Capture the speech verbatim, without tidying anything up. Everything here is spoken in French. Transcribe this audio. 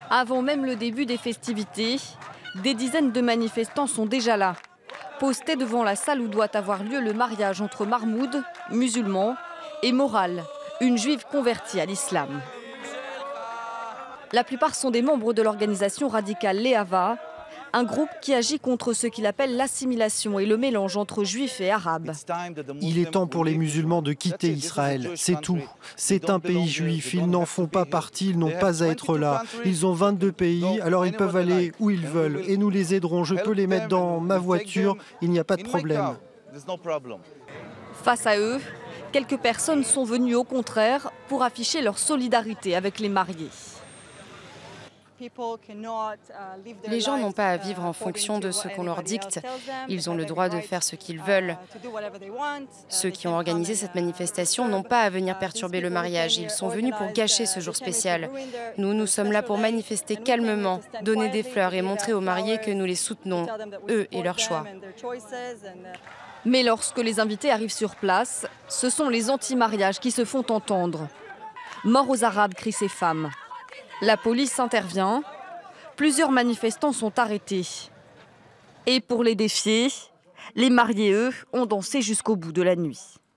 Avant même le début des festivités, des dizaines de manifestants sont déjà là, postés devant la salle où doit avoir lieu le mariage entre Mahmoud, musulman, et Moral, une juive convertie à l'islam. La plupart sont des membres de l'organisation radicale Leava, un groupe qui agit contre ce qu'il appelle l'assimilation et le mélange entre juifs et arabes. Il est temps pour les musulmans de quitter Israël, c'est tout. C'est un pays juif, ils n'en font pas partie, ils n'ont pas à être là. Ils ont vingt-deux pays, alors ils peuvent aller où ils veulent et nous les aiderons. Je peux les mettre dans ma voiture, il n'y a pas de problème. Face à eux, quelques personnes sont venues au contraire pour afficher leur solidarité avec les mariés. Les gens n'ont pas à vivre en fonction de ce qu'on leur dicte. Ils ont le droit de faire ce qu'ils veulent. Ceux qui ont organisé cette manifestation n'ont pas à venir perturber le mariage. Ils sont venus pour gâcher ce jour spécial. Nous, nous sommes là pour manifester calmement, donner des fleurs et montrer aux mariés que nous les soutenons, eux et leur choix. Mais lorsque les invités arrivent sur place, ce sont les anti-mariages qui se font entendre. Mort aux Arabes, crient ces femmes. La police intervient. Plusieurs manifestants sont arrêtés. Et pour les défier, les mariés, eux, ont dansé jusqu'au bout de la nuit.